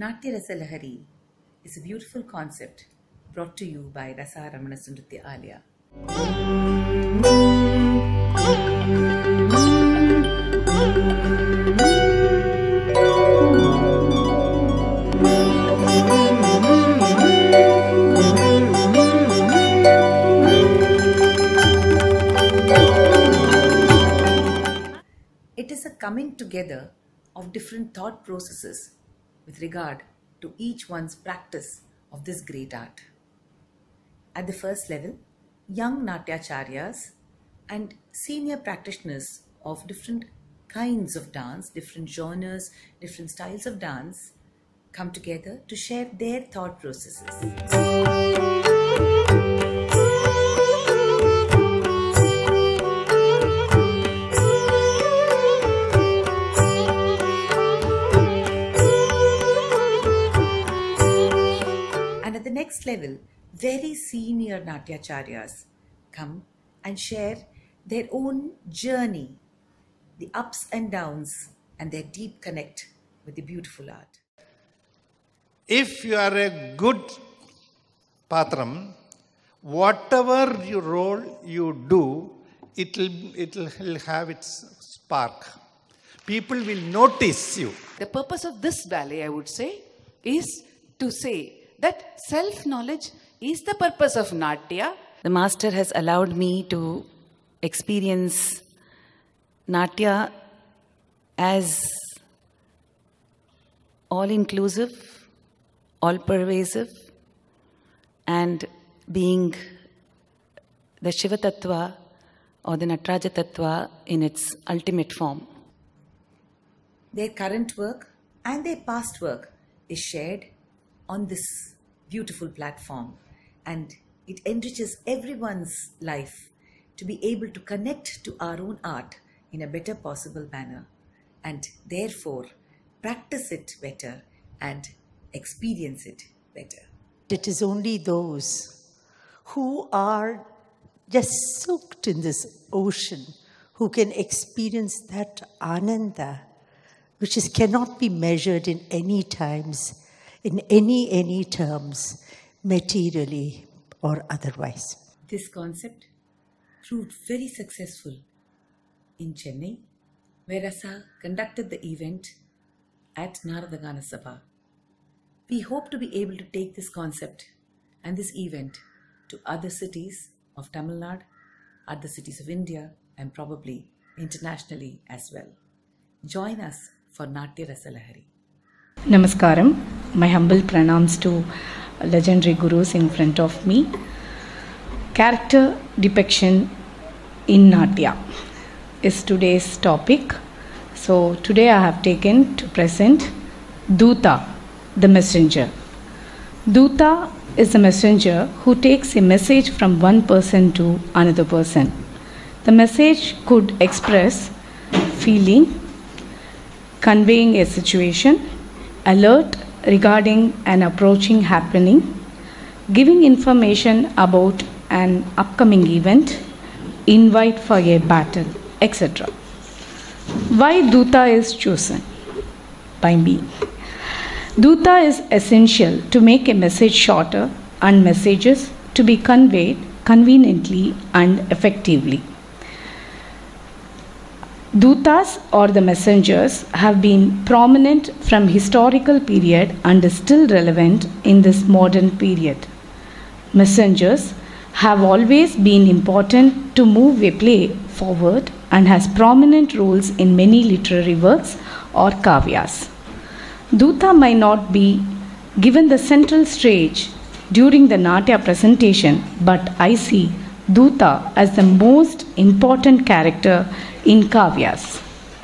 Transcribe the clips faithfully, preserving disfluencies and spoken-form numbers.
Natya Rasa Lahari is a beautiful concept brought to you by Rasa Ramana Sundritya Alaya. It is a coming together of different thought processes with regard to each one's practice of this great art. At the first level, young Natyacharyas and senior practitioners of different kinds of dance, different genres, different styles of dance come together to share their thought processes. At the next level, very senior Natyacharyas come and share their own journey, the ups and downs, and their deep connect with the beautiful art. If you are a good patram, whatever you role you do, it will it will have its spark. People will notice you. The purpose of this ballet, I would say, is to say that self-knowledge is the purpose of Natya. The master has allowed me to experience Natya as all-inclusive, all-pervasive, and being the Shiva Tattva or the Nataraja Tattva in its ultimate form. Their current work and their past work is shared on this beautiful platform, and it enriches everyone's life to be able to connect to our own art in a better possible manner, and therefore practice it better and experience it better. It is only those who are just soaked in this ocean who can experience that ananda, which is, cannot be measured in any times, in any, any terms, materially or otherwise. This concept proved very successful in Chennai, where Rasa conducted the event at Naradagana Sabha. We hope to be able to take this concept and this event to other cities of Tamil Nadu, other cities of India, and probably internationally as well. Join us for Natya Rasa Lahari. Namaskaram. My humble pranams to legendary gurus in front of me. Character depiction in Natya is today's topic. So today I have taken to present Doota, the messenger. Doota is a messenger who takes a message from one person to another person. The message could express feeling, conveying a situation, alert regarding an approaching happening, giving information about an upcoming event, invite for a battle, et cetera. Why Doota is chosen by me? Doota is essential to make a message shorter and messages to be conveyed conveniently and effectively. Dootas or the messengers have been prominent from historical period and is still relevant in this modern period. Messengers have always been important to move a play forward and has prominent roles in many literary works or kavyas. Doota might not be given the central stage during the Natya presentation, but I see Doota as the most important character in kavyas.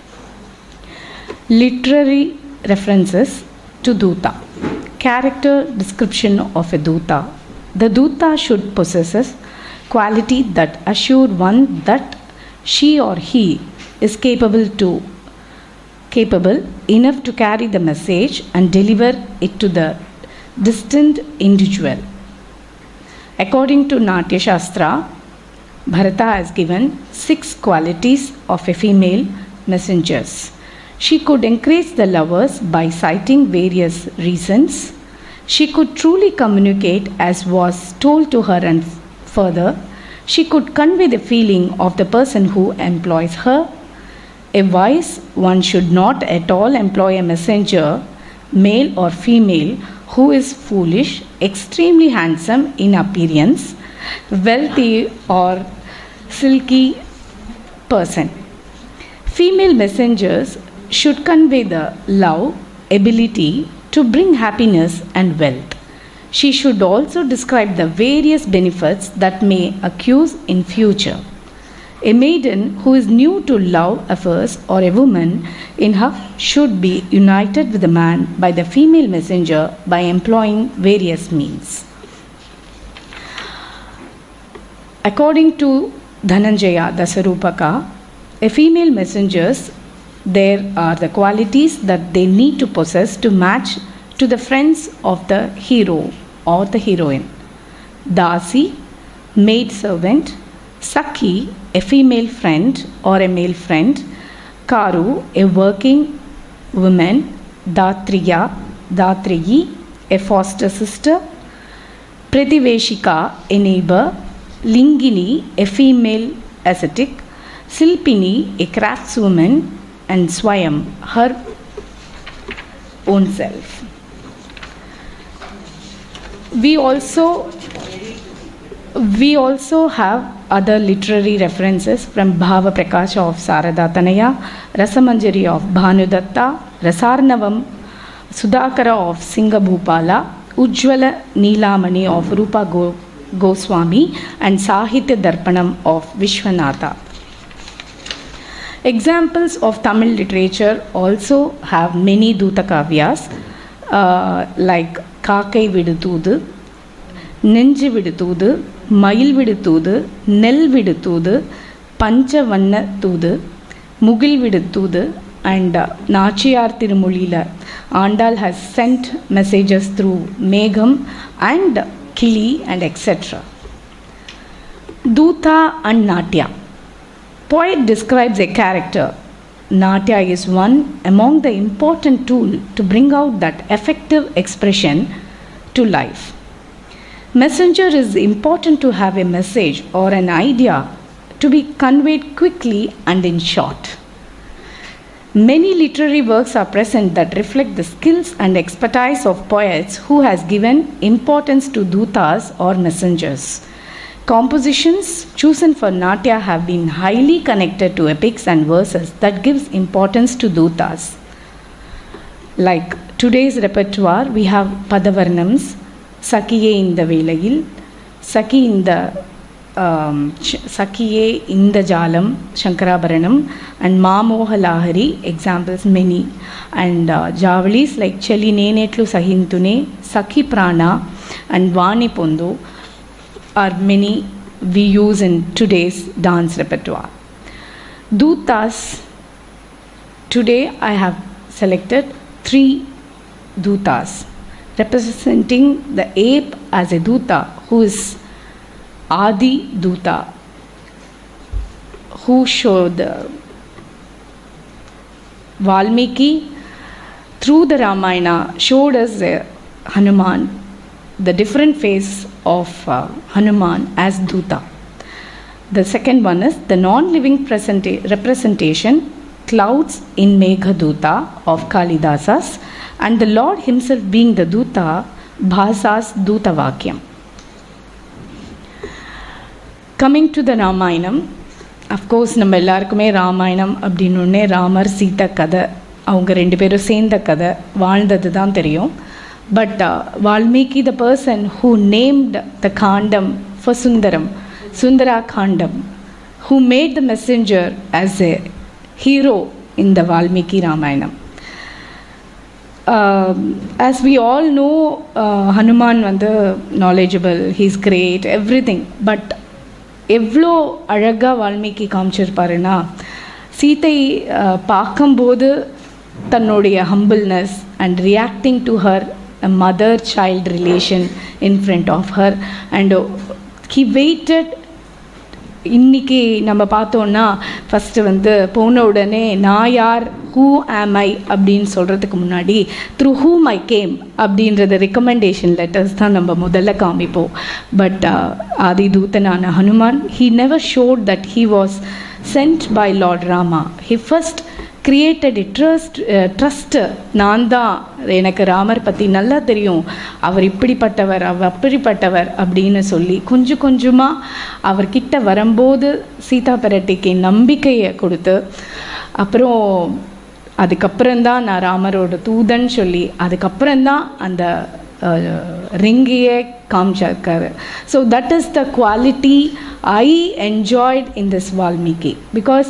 Literary references to Doota. Character description of a Doota. The Doota should possess quality that assure one that she or he is capable to capable enough to carry the message and deliver it to the distant individual. According to Natya Shastra, Bharata has given six qualities of a female messengers. She could encourage the lovers by citing various reasons. She could truly communicate as was told to her, and further, she could convey the feeling of the person who employs her. A wise one should not at all employ a messenger, male or female, who is foolish, extremely handsome in appearance, wealthy or silky person. Female messengers should convey the love, ability to bring happiness and wealth. She should also describe the various benefits that may accrue in future. A maiden who is new to love affairs or a woman in her should be united with a man by the female messenger by employing various means. According to Dhananjaya Dasarupaka, a female messengers, there are the qualities that they need to possess to match to the friends of the hero or the heroine. Dasi, maid servant. Sakhi, a female friend or a male friend. Karu, a working woman. Datriya, Datriyi, a foster sister. Prativeshika, a neighbor. Lingini, a female ascetic. Silpini, a craftswoman. And Swayam, her own self. We also, we also have other literary references from Bhava Prakasha of Sarada Tanaya, Rasamanjari of Bhanudatta, Rasarnavam Sudhakara of Singhabhupala, Ujjwala Neelamani of Rupa Go- Goswami, and Sahitya Darpanam of Vishwanatha. Examples of Tamil literature also have many Duta Kavyas, uh, like Kakai Viduthudu, Nenji Viduthudu, Mail Viduthudu, Nel Viduthudu, Pancha Vanna Thudu, Mugil Viduthudu, and uh, Nachiyar Tirumulila. Andal has sent messages through Megham and Kili and et cetera. Doota and Natya. Poet describes a character. Natya is one among the important tools to bring out that effective expression to life. Messenger is important to have a message or an idea to be conveyed quickly and in short. Many literary works are present that reflect the skills and expertise of poets who has given importance to Dutas or messengers. Compositions chosen for Natya have been highly connected to epics and verses that gives importance to Dutas. Like today's repertoire, we have Padavarnams, Sakhiye in the Velayil, Sakhi in the um, Sakhiye in the Jalam, Shankarabaranam, and Mamoha Lahari, examples many. And uh, Javalis like Cheli Nenetlu Sahintune, Sakhi Prana, and Vani Pondu are many we use in today's dance repertoire. Dutas, today I have selected three Dutas representing the ape as a Duta who is Adi Duta, who showed uh, Valmiki through the Ramayana showed us uh, Hanuman, the different face of uh, Hanuman as Duta. The second one is the non-living presenta- representation, clouds in Megha Duta of Kalidasas, and the Lord himself being the Duta, Bhasa's Duta Vakyam. Coming to the Ramayanam, of course, நம்ம எல்லாருக்குமே ராமாயணம் அப்படின்னே ராமர் சீதா கதை அவங்க ரெண்டு பேரும் சேர்ந்த கதை வாழ்ந்தது தான் தெரியும். But uh, Valmiki, the person who named the Khandam for Sundaram, Sundara Khandam, who made the messenger as a hero in the Valmiki Ramayanam. Uh, as we all know, uh, Hanuman was knowledgeable, he's great, everything. But எவ்வளோ அழகாக வால்மீகி காமிச்சிருப்பாருன்னா சீத்தை பார்க்கும்போது தன்னுடைய humbleness and reacting to her mother child relation in front of her and he waited இன்றைக்கி நம்ம பார்த்தோன்னா first வந்து போன உடனே நான் யார், ஹூ ஆம் ஐ அப்படின்னு சொல்கிறதுக்கு முன்னாடி த்ரூ ஹூம் ஐ கேம் அப்படின்றத ரெக்கமெண்டேஷன் லெட்டர்ஸ் தான் நம்ம முதல்ல காமிப்போம். பட் ஆதி தூதனான Hanuman, he never showed that he was sent by lord Rama. He first created it trust trust நான் தான், எனக்கு ராமர் பற்றி நல்லா தெரியும், அவர் இப்படிப்பட்டவர் அவர் அப்படிப்பட்டவர் அப்படின்னு சொல்லி கொஞ்சம் கொஞ்சமாக அவர்கிட்ட வரும்போது சீதா பிராட்டிக்கு நம்பிக்கையை கொடுத்து, அப்புறம் அதுக்கப்புறம்தான் நான் ராமரோட தூதன் சொல்லி அதுக்கப்புறம்தான் அந்த ரிங்கையே காமிச்சிருக்காரு. So that is the quality I enjoyed in this Valmiki. Because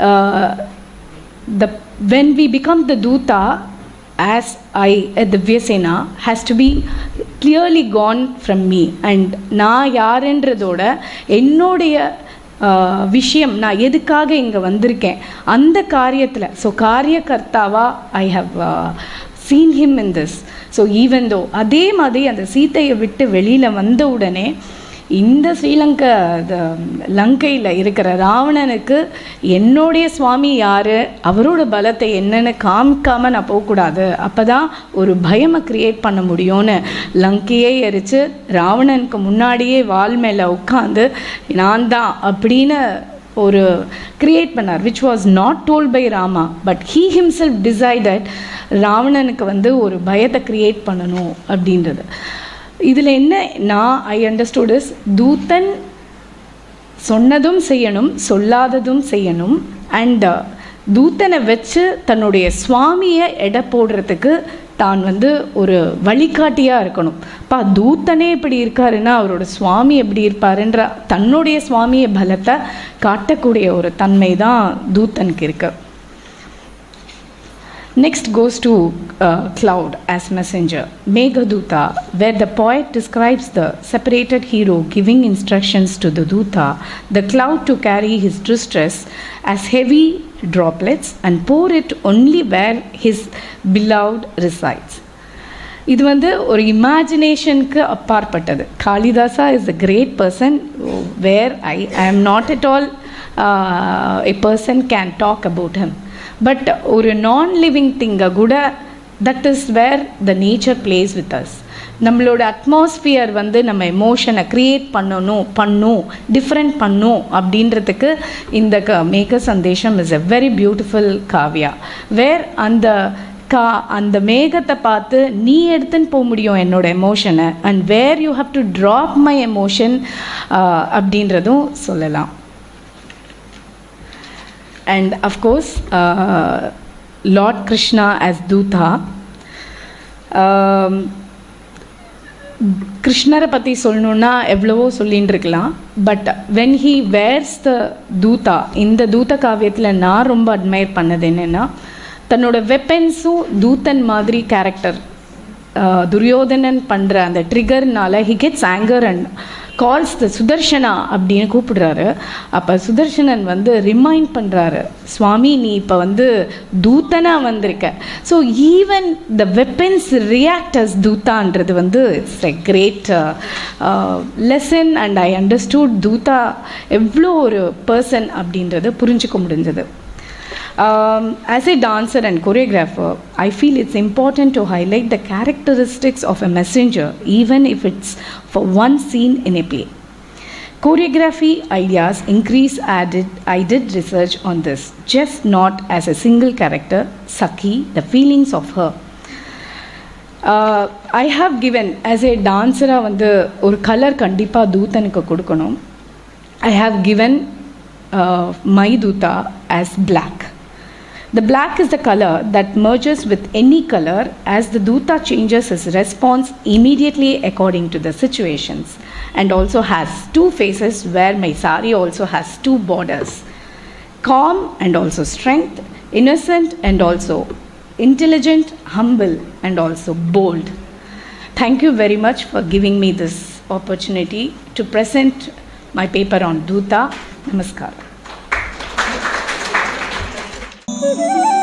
The, when we become the Doota, as I, at Divyasena, has to be clearly gone from me. And நான் யாருன்றதோட என்னுடைய விஷயம், நான் எதுக்காக இங்கே வந்திருக்கேன் அந்த காரியத்தில், ஸோ காரியகர்த்தாவா I have seen him in this. So even though அதே மாதிரி அந்த சீத்தையை விட்டு வெளியில் வந்த உடனே இந்த ஸ்ரீலங்கா லங்கையில் இருக்கிற ராவணனுக்கு என்னுடைய சுவாமி யார், அவரோட பலத்தை என்னென்னு காமிக்காமல் நான் போகக்கூடாது, அப்போ தான் ஒரு பயமை க்ரியேட் பண்ண முடியும்னு லங்கையே எரித்து ராவணனுக்கு முன்னாடியே வால் மேலே உட்காந்து நான் தான் அப்படின்னு ஒரு கிரியேட் பண்ணார். Which was not told by Rama, but he himself decided ராவணனுக்கு வந்து ஒரு பயத்தை க்ரியேட் பண்ணணும் அப்படின்றது. இதில் என்ன நான் ஐ அண்டர்ஸ்டுட் இஸ், தூதன் சொன்னதும் செய்யணும் சொல்லாததும் செய்யணும். அண்ட் தூதனை வச்சு தன்னுடைய சுவாமியை எடை போடுறதுக்கு தான் வந்து ஒரு வழிகாட்டியாக இருக்கணும். பா தூத்தனே இப்படி இருக்காருன்னா அவரோட சுவாமி எப்படி இருப்பாருன்ற தன்னுடைய சுவாமியை பலத்தை காட்டக்கூடிய ஒரு தன்மை தான் தூத்தனுக்கு இருக்கு. Next goes to uh, cloud as messenger. Meghaduta, where the poet describes the separated hero giving instructions to the Doota, the cloud to carry his distress as heavy droplets and pour it only where his beloved resides. இது வந்து ஒரு இமேஜினேஷனுக்கு அப்பாற்பட்டது. Kalidasa is a great person where I, I am not at all uh, a person can talk about him. But ஒரு non living திங்கை கூட that is where the nature plays with us. நம்மளோட atmosphere வந்து நம்ம எமோஷனை க்ரியேட் பண்ணணும் பண்ணும் different பண்ணும் அப்படின்றதுக்கு இந்த க Megha Sandesham is a very beautiful kavya. Where அந்த கா அந்த மேகத்தை பார்த்து நீ எடுத்துன்னு போக முடியும் என்னோட எமோஷனை, and where you have to drop my emotion அப்படின்றதும் சொல்லலாம். And of course, uh, Lord Krishna as Doota. கிருஷ்ணரை பற்றி சொல்லணுன்னா எவ்வளவோ சொல்லின்னு இருக்கலாம். But when he wears the dootha, இந்த தூத காவியத்தில் நான் ரொம்ப அட்மையர் பண்ணது என்னென்னா, தன்னோட வெப்பன்ஸும் தூத்தன் மாதிரி கேரக்டர். துரியோதனன் பண்ணுற அந்த ட்ரிகர்னால he gets anger and calls the Sudarshana அப்படின்னு கூப்பிடுறாரு. அப்போ சுதர்ஷனன் வந்து ரிமைண்ட் பண்ணுறாரு, சுவாமி நீ இப்போ வந்து தூத்தனாக வந்திருக்க. So even the weapons react as தூத்தான்றது வந்து it's a great lesson. And I understood dootha எவ்வளோ ஒரு பர்சன் அப்படின்றத புரிஞ்சுக்க முடிஞ்சது. Um, as a dancer and choreographer, I feel it's important to highlight the characteristics of a messenger, even if it's for one scene in a play. Choreography ideas increase added. I did research on this, just not as a single character, Sakhi, the feelings of her. Uh, I have given, as a dancer, வந்து ஒரு colour கண்டிப்பாக தூத்தனுக்கு கொடுக்கணும். I have given uh, my Doota as black. The black is the color that merges with any color as the Doota changes his response immediately according to the situations, and also has two faces where my sari also has two borders. Calm and also strength, innocent and also intelligent, humble and also bold. Thank you very much for giving me this opportunity to present my paper on Doota. Namaskar. Thank you.